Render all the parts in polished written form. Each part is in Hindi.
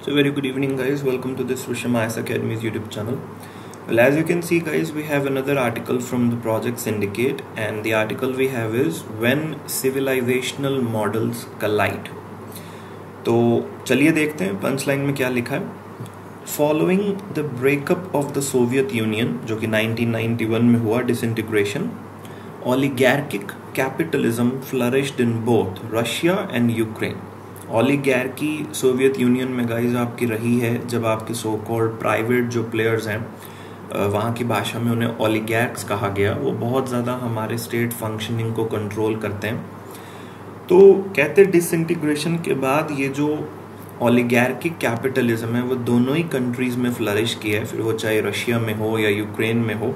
So very good evening guys, welcome to this Rusham IS Academy's YouTube channel. Well, as you can see guys, we have another article from the Project Syndicate, and the article we have is When Civilizational Models Collide. तो चलिए देखते हैं पंच लाइन में क्या लिखा है. Following the breakup of the Soviet Union, जो कि 1991 में हुआ, disintegration, oligarchic capitalism flourished in both Russia and Ukraine. Oligarchy Soviet Union में गाइज आपकी रही है जब आपके सो कॉल्ड प्राइवेट जो प्लेयर्स हैं, वहाँ की भाषा में उन्हें ओलिगैर्क्स कहा गया, वो बहुत ज़्यादा हमारे स्टेट फंक्शनिंग को कंट्रोल करते हैं. तो कहते डिसइंटीग्रेशन के बाद ये जो ओलिगैर्की कैपिटलिज्म है वो दोनों ही कंट्रीज में फ्लरिश किया है, फिर वो चाहे रशिया में हो या यूक्रेन में हो.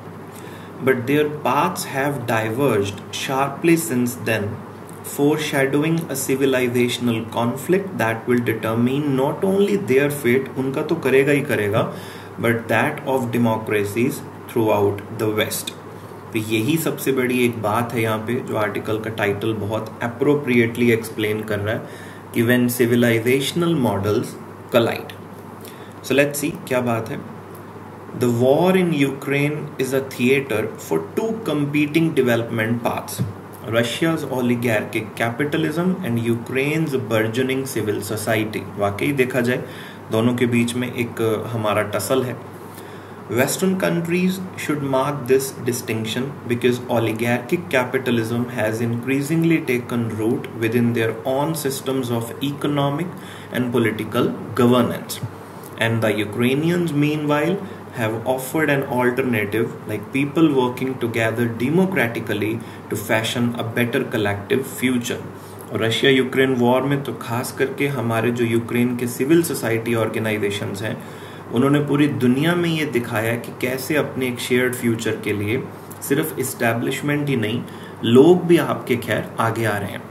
But their paths have diverged sharply since then, foreshadowing a civilizational conflict that will determine not only their fate, उनका तो करेगा ही करेगा, but that of democracies throughout the West. तो यही सबसे बड़ी एक बात है यहाँ पे, जो आर्टिकल का टाइटल बहुत appropriately explain कर रहा है कि when civilizational models collide. So let's see क्या बात है. The war in Ukraine is a theater for two competing development paths. Russia's oligarchic capitalism and Ukraine's burgeoning civil society. वाकई देखा जाए दोनों के बीच में एक हमारा टसल है. Western countries should mark this distinction because oligarchic capitalism has increasingly taken root within their own systems of economic and political governance. And the Ukrainians, meanwhile, have offered an alternative, like people working together democratically to fashion a better collective future. और रशिया यूक्रेन वॉर में तो खास करके हमारे जो यूक्रेन के सिविल सोसाइटी ऑर्गेनाइजेशंस हैं, उन्होंने पूरी दुनिया में ये दिखाया कि कैसे अपने एक शेयर्ड फ्यूचर के लिए सिर्फ इस्टेब्लिशमेंट ही नहीं, लोग भी आपके खैर आगे आ रहे हैं.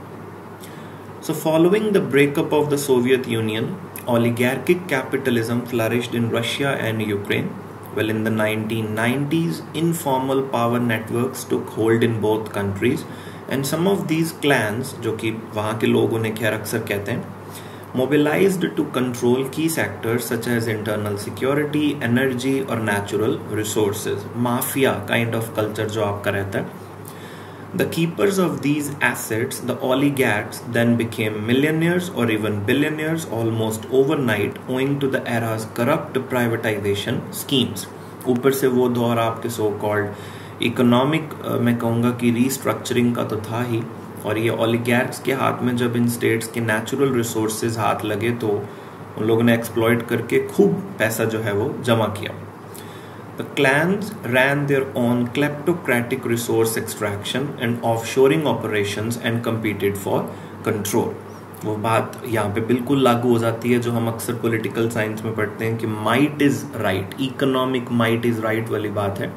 So following the breakup of the Soviet Union, oligarchic capitalism flourished in Russia and Ukraine. Well, in the 1990s, informal power networks took hold in both countries, and some of these clans, जो कि वहाँ के लोग उन्हें खैर अक्सर कहते हैं, mobilized to control key sectors such as internal security, energy और natural resources. Mafia kind of culture जो आपका रहता है. The keepers of these assets, the oligarchs, then became millionaires or even billionaires almost overnight owing to the era's corrupt privatization schemes. ऊपर से वो दौर आपके so called इकोनॉमिक मैं कहूँगा कि रीस्ट्रक्चरिंग का तो था ही, और ये oligarchs के हाथ में जब इन स्टेट्स के नेचुरल रिसोर्सेज हाथ लगे तो उन लोगों ने एक्सप्लॉइट करके खूब पैसा जो है वो जमा किया. The clans ran their own kleptocratic resource extraction and offshoring operations and competed for control. वो बात यहाँ पे बिल्कुल लागू हो जाती है जो हम अक्सर पॉलिटिकल साइंस में पढ़ते हैं कि might is right, economic might is right वाली बात है.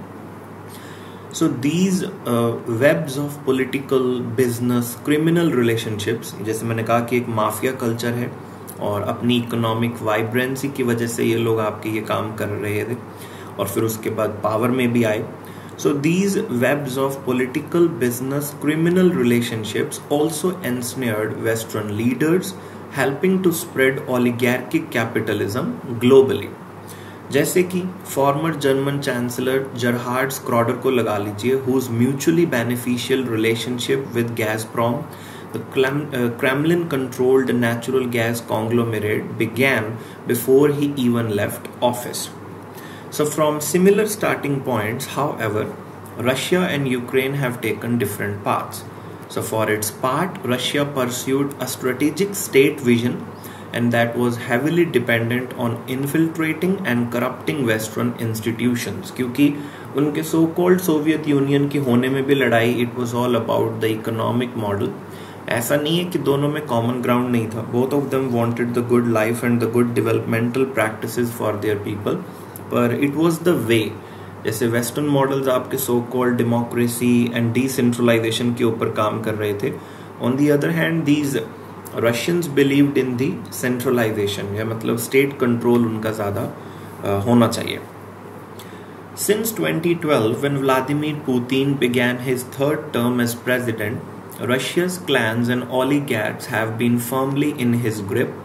So these webs of political, business, criminal relationships, जैसे मैंने कहा कि एक माफिया कल्चर है और अपनी इकोनॉमिक वाइब्रेंसी की वजह से ये लोग आपके ये काम कर रहे थे और फिर उसके बाद पावर में भी आए. So these webs of political, business, criminal relationships also ensnared Western leaders, helping to spread oligarchic capitalism globally. जैसे कि former German chancellor Gerhard Schroeder को लगा लीजिए, whose mutually beneficial relationship with Gazprom, the Kremlin controlled natural gas conglomerate, began before he even left office. So from similar starting points, however, Russia and Ukraine have taken different paths. So for its part, Russia pursued a strategic state vision, and that was heavily dependent on infiltrating and corrupting Western institutions. क्योंकि उनके so-called Soviet Union की होने में भी लड़ाई, it was all about the economic model. ऐसा नहीं है कि दोनों में common ground नहीं था. Both of them wanted the good life and the good developmental practices for their people. पर इट वॉज द वे, जैसे वेस्टर्न मॉडल्स आपके so called democracy and decentralisation के ऊपर काम कर रहे थे. On the other hand these Russians believed in the centralisation, या मतलब स्टेट कंट्रोल उनका ज़्यादा होना चाहिए. Since 2012, when Vladimir Putin began his third term as president, Russia's clans and oligarchs have been firmly in his grip,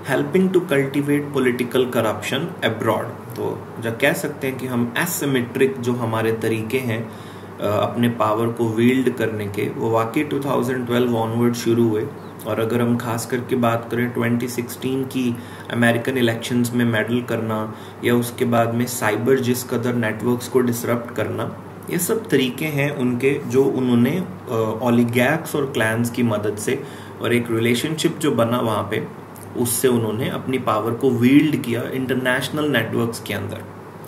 helping to cultivate political corruption abroad. तो जब कह सकते हैं कि हम एसिमेट्रिक जो हमारे तरीके हैं अपने पावर को वील्ड करने के, वो वाकई 2012 ऑनवर्ड शुरू हुए। और अगर हम खास करके बात करें 2016 की अमेरिकन इलेक्शंस में मेडल करना, या उसके बाद में साइबर जिस कदर नेटवर्क्स को डिसरप्ट करना, ये सब तरीके हैं उनके जो उन्होंने ओलिगैर्क्स और क्लैंस की मदद से और एक रिलेशनशिप जो बना वहाँ पे, उससे उन्होंने अपनी पावर को वील्ड किया इंटरनेशनल नेटवर्क्स के अंदर।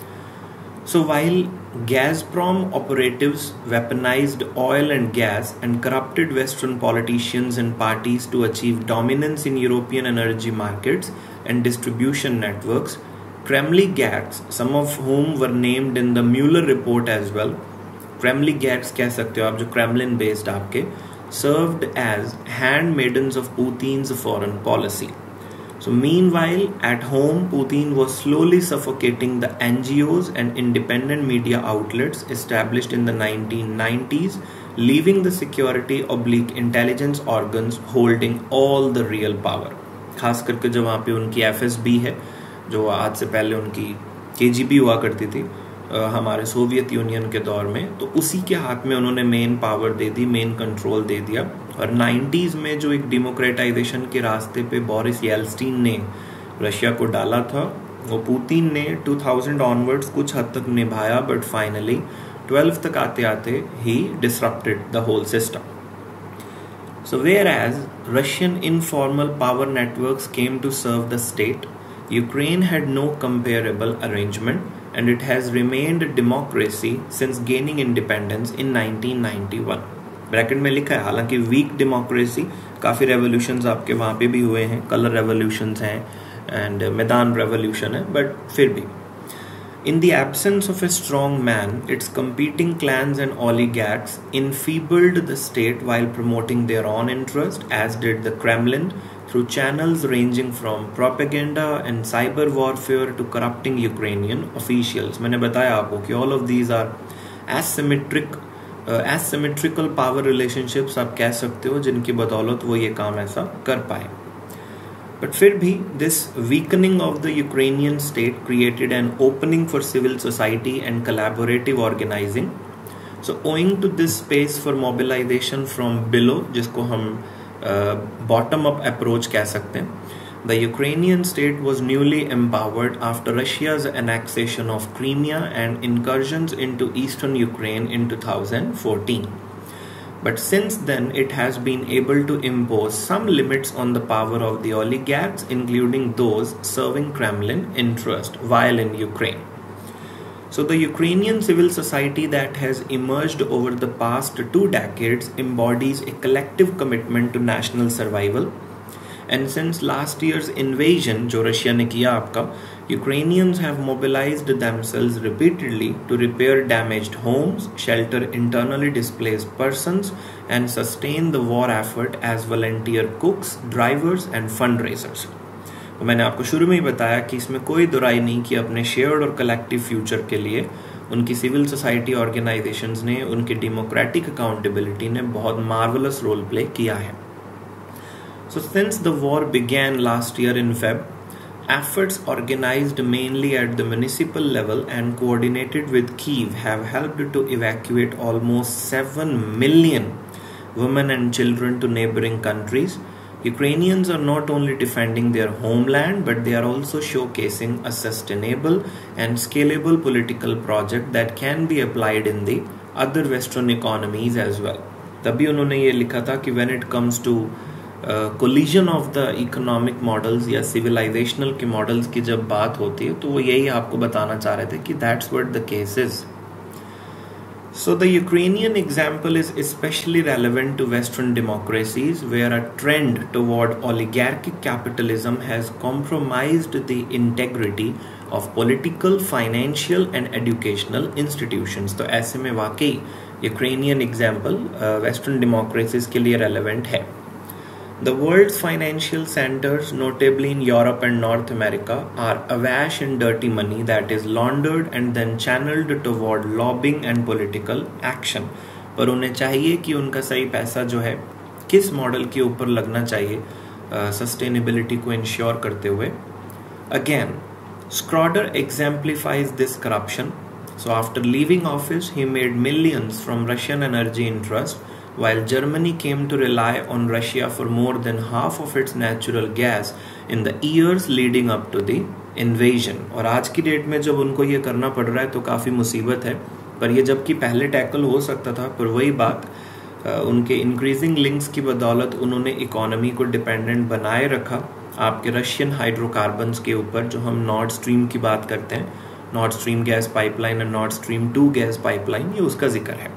So while Gazprom operatives weaponized oil and gas and corrupted Western politicians and parties to achieve dominance in European energy markets and distribution networks, Kremligats, some of whom were named in the Mueller report as well, Kremligats कह सकते हो आप, जो Kremlin based आपके, served as handmaidens of Putin's foreign policy. So meanwhile, at home, Putin was slowly suffocating the NGOs and independent media outlets established in the 1990s, leaving the security/intelligence organs holding all the real power. खास करके जो वहाँ पे उनकी FSB है, जो आज से पहले उनकी KGB हुआ करती थी हमारे सोवियत यूनियन के दौर में, तो उसी के हाथ में उन्होंने मेन पावर दे दी, मेन कंट्रोल दे दिया। और 90s में जो एक डेमोक्रेटाइजेशन के रास्ते पे बोरिस येल्सिन ने रशिया को डाला था, वो पुतिन ने 2000 ऑनवर्ड्स कुछ हद तक निभाया, बट फाइनली 12 तक आते आते ही disrupted the whole system. So whereas Russian informal power networks came to serve the state, Ukraine had no comparable arrangement, and it has remained a democracy since gaining independence in 1991. Bracket में लिखा है, हालांकि वीक डेमोक्रेसी, काफ़ी रेवोल्यूशंस आपके वहाँ पे भी हुए हैं, कलर रेवोल्यूशंस हैं एंड मैदान रेवोल्यूशन है, बट फिर भी in the absence of a strong man, its competing clans and oligarchs enfeebled the state while promoting their own interest, as did the Kremlin through channels ranging from propaganda and cyber warfare to corrupting Ukrainian officials. मैंने बताया आपको कि all of these are asymmetrical power relationships आप कह सकते हो, जिनकी बदौलत वो ये काम ऐसा कर पाए। But फिर भी this weakening of the Ukrainian state created an opening for civil society and collaborative organizing. So owing to this space for mobilization from below, जिसको हम bottom up approach कह सकते हैं, the Ukrainian state was newly empowered after Russia's annexation of Crimea and incursions into eastern Ukraine in 2014. But since then, it has been able to impose some limits on the power of the oligarchs, including those serving Kremlin interest while in Ukraine. So the Ukrainian civil society that has emerged over the past 2 decades embodies a collective commitment to national survival. And since last year's invasion, जो रशिया ने किया आपका, Ukrainians have mobilized themselves repeatedly to repair damaged homes, shelter internally displaced persons, and sustain the war effort as volunteer cooks, drivers, and fundraisers. तो मैंने आपको शुरू में ही बताया कि इसमें कोई दुराई नहीं कि अपने शेयर्ड और कलेक्टिव फ्यूचर के लिए उनकी सिविल सोसाइटी ऑर्गेनाइजेशंस ने, उनकी डेमोक्रेटिक अकाउंटेबिलिटी ने बहुत मार्वलस रोल प्ले किया है। So since the war began last year in Feb, efforts organized mainly at the municipal level and coordinated with Kyiv have helped to evacuate almost 7 million women and children to neighboring countries. Ukrainians are not only defending their homeland, but they are also showcasing a sustainable and scalable political project that can be applied in the other Western economies as well. तभी उन्होंने ये लिखा था कि when it comes to collision of the economic models या सिविलाइजेशनल के मॉडल्स की जब बात होती है, तो वो यही आपको बताना चाह रहे थे कि that's what the case is. So the Ukrainian example is specially relevant to western democracies where a trend toward oligarchic capitalism has compromised the integrity of political, financial and educational institutions. तो ऐसे में वाकई यूक्रेनियन एग्जाम्पल वेस्टर्न डेमोक्रेसीज के लिए रेलेवेंट है। The world's financial centers, notably in Europe and North America, are awash in dirty money that is laundered and then channeled toward lobbying and political action. पर उन्हें चाहिए कि उनका सही पैसा जो है किस मॉडल के ऊपर लगना चाहिए, सस्टेनेबिलिटी को इंश्योर करते हुए. Again, Schroeder exemplifies this corruption. So after leaving office, he made millions from Russian energy interest, while Germany came to rely on Russia for more than half of its natural gas in the years leading up to the invasion. और आज की डेट में जब उनको ये करना पड़ रहा है तो काफ़ी मुसीबत है, पर ये जबकि पहले टैकल हो सकता था, पर वही बात उनके इंक्रीजिंग लिंक्स की बदौलत उन्होंने इकोनॉमी को डिपेंडेंट बनाए रखा आपके रशियन हाइड्रोकार्बन्स के ऊपर, जो हम नॉर्ड स्ट्रीम की बात करते हैं, नॉर्ड स्ट्रीम गैस पाइपलाइन और नॉर्ड स्ट्रीम 2 गैस पाइपलाइन, ये उसका जिक्र है.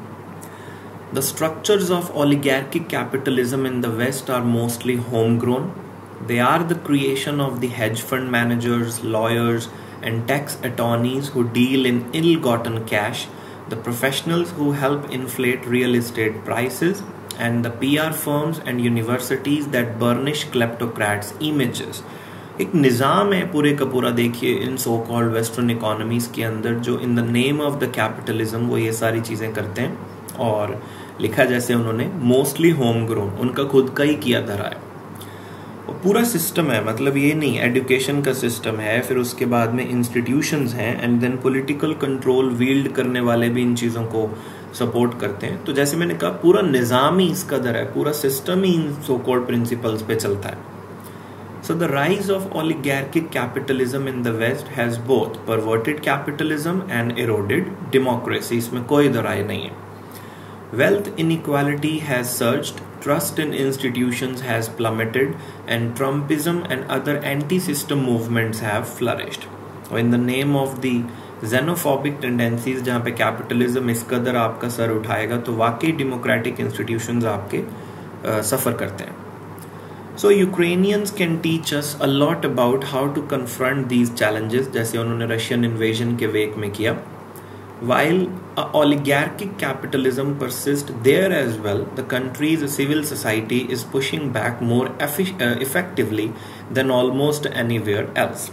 The structures of oligarchic capitalism in the west are mostly home grown. They are the creation of the hedge fund managers, lawyers and tax attorneys who deal in ill gotten cash, the professionals who help inflate real estate prices, and the PR firms and universities that burnish kleptocrats' images. एक निज़ाम है पूरे का पूरा, देखिए इन सो कॉल्ड वेस्टर्न इकोनॉमीज के अंदर, जो in the name of the capitalism वो ये सारी चीज़ें करते हैं. और लिखा जैसे उन्होंने मोस्टली होम ग्रोन, उनका खुद का ही किया धरा है. और पूरा सिस्टम है, मतलब ये नहीं एजुकेशन का सिस्टम है, फिर उसके बाद में इंस्टीट्यूशंस हैं, and then political control wield करने वाले भी इन चीज़ों को सपोर्ट करते हैं. तो जैसे मैंने कहा पूरा निज़ाम ही इसका दर है, पूरा सिस्टम ही इन सो कॉल्ड प्रिंसिपल्स पे चलता है. So the rise of oligarchic capitalism in the west has both perverted capitalism and eroded democracy, इसमें कोई दराय नहीं है. Wealth inequality has surged, trust in institutions has plummeted, and Trumpism and other anti-system movements have flourished. और in the name of the xenophobic tendencies, जहाँ पे capitalism इस कदर आपका सर उठाएगा तो वाकई democratic institutions आपके सफ़र करते हैं. So Ukrainians can teach us a lot about how to confront these challenges, जैसे उन्होंने Russian invasion के वेक में किया. While oligarchic capitalism persists there as well, the country's civil society is pushing back more effectively than almost anywhere else.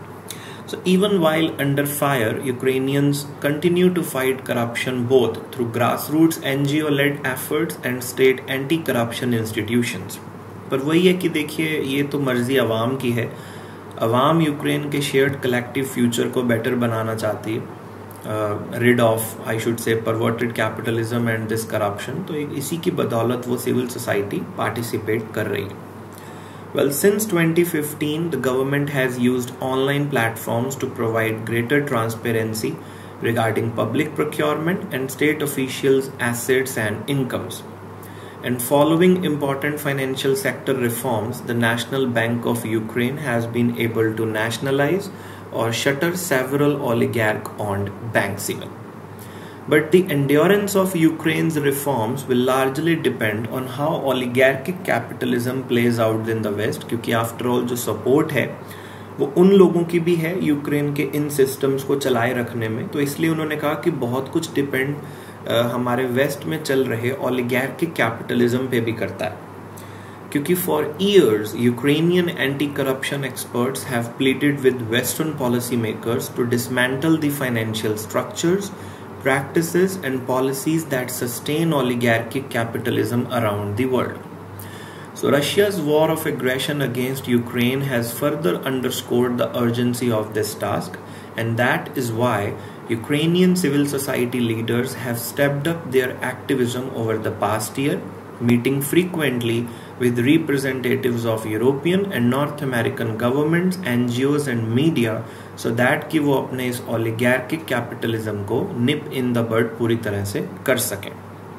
So even while under fire, Ukrainians continue to fight corruption both through grassroots NGO-led efforts and state anti-corruption institutions. पर वही है कि देखिए ये तो मर्जी अवाम की है. अवाम यूक्रेन के शेयर्ड कलेक्टिव फ्यूचर को बेटर बनाना चाहती है, rid of, I should say, perverted capitalism and this corruption. तो इसी की बदौलत वो सिविल सोसाइटी पार्टिसिपेट कर रही है. Well, since 2015, the government has used online platforms to provide greater transparency regarding public procurement and state officials' assets and incomes. And following important financial sector reforms, the National Bank of Ukraine has been able to nationalize or shutter several oligarch-owned banks even. But the endurance of Ukraine's reforms will largely depend on how oligarchic capitalism plays out in the West, क्योंकि after all जो support है वो उन लोगों की भी है यूक्रेन के इन सिस्टम्स को चलाए रखने में. तो इसलिए उन्होंने कहा कि बहुत कुछ डिपेंड हमारे वेस्ट में चल रहे oligarchic capitalism पे भी करता है. क्योंकि for years Ukrainian anti-corruption experts have pleaded with Western policymakers to dismantle the financial structures, practices and policies that sustain oligarchic capitalism around the world. So Russia's war of aggression against Ukraine has further underscored the urgency of this task, and that is why Ukrainian civil society leaders have stepped up their activism over the past year, meeting frequently with representatives of European and North American governments, NGOs and media, so that कि वो अपने इस oligarchic capitalism को nip in the bud पूरी तरह से कर सकें.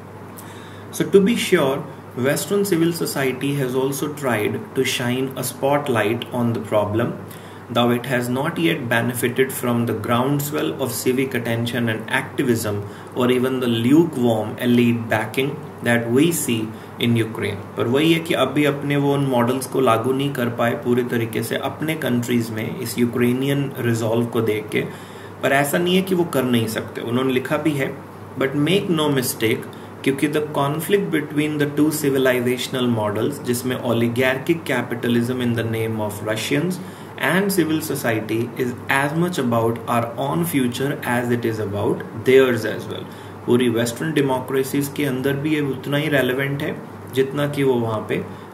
So to be sure, Western civil society has also tried to shine a spotlight on the problem, though it has not yet benefited from the groundswell of civic attention and activism or even the lukewarm elite backing that we see in Ukraine. पर वही है कि अभी अपने वो उन मॉडल्स को लागू नहीं कर पाए पूरी तरीके से अपने कंट्रीज में इस यूक्रेनियन रिजॉल्व को देख के. पर ऐसा नहीं है कि वो कर नहीं सकते, उन्होंने लिखा भी है. बट मेक नो मिस्टेक, क्योंकि the conflict between the two civilisational models, जिसमें oligarchic capitalism in the name of Russians and civil society, is as much about our own future as it is about theirs as well. पूरी वेस्टर्न डेमोक्रेसीज के अंदर भी ये उतना ही रेलेवेंट है जितना कि वो वहाँ पे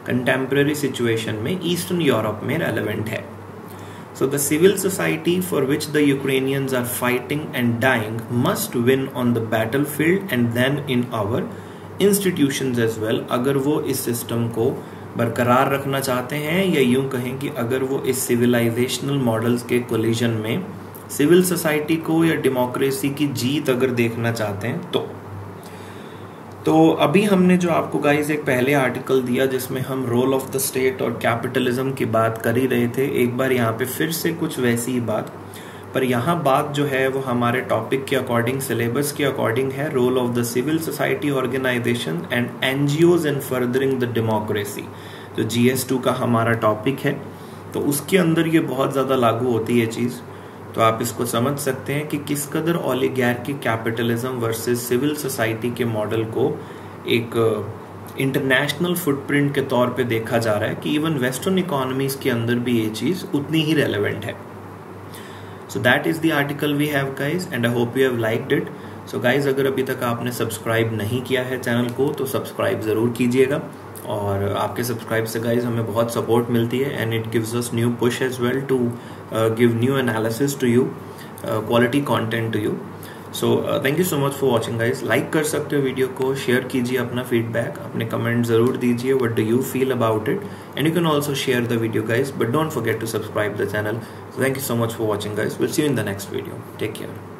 कंटेम्प्रेरी सिचुएशन में ईस्टर्न यूरोप में रेलेवेंट है. So the civil society for which the Ukrainians are fighting and dying must win on the battlefield and then in our institutions as well. अगर वो इस सिस्टम को बरकरार रखना चाहते हैं, या यूं कहें कि अगर वो इस सिविलाइजेशनल मॉडल्स के कोलिजन में सिविल सोसाइटी को या डेमोक्रेसी की जीत अगर देखना चाहते हैं तो अभी हमने जो आपको गाइस एक पहले आर्टिकल दिया जिसमें हम रोल ऑफ द स्टेट और कैपिटलिज्म की बात कर ही रहे थे, एक बार यहाँ पे फिर से कुछ वैसी ही बात, पर यहाँ बात जो है वो हमारे टॉपिक के अकॉर्डिंग, सिलेबस के अकॉर्डिंग है, role of the civil society organisation and NGOs in furthering the democracy, जो GS2 का हमारा टॉपिक है. तो उसके अंदर ये बहुत ज़्यादा लागू होती है चीज़. तो आप इसको समझ सकते हैं कि किस कदर oligarchy capitalism versus civil society के मॉडल को एक इंटरनेशनल फुटप्रिंट के तौर पे देखा जा रहा है कि इवन वेस्टर्न इकोनॉमीज के अंदर भी ये चीज़ उतनी ही रेलेवेंट है. So that is the article we have guys and I hope you have liked it. So guys अगर अभी तक आपने सब्सक्राइब नहीं किया है चैनल को तो सब्सक्राइब ज़रूर कीजिएगा, और आपके सब्सक्राइब से गाइज हमें बहुत सपोर्ट मिलती है and it gives us new push as well to give new analysis to you, quality content to you. So thank you so much for watching guys. Like कर सकते हो वीडियो को, शेयर कीजिए अपना फीडबैक, अपने कमेंट जरूर दीजिए, what do you feel about it, and you can also share the video guys, but don't forget to subscribe the channel. Thank you so much for watching guys. Will see you in the next video. Take care.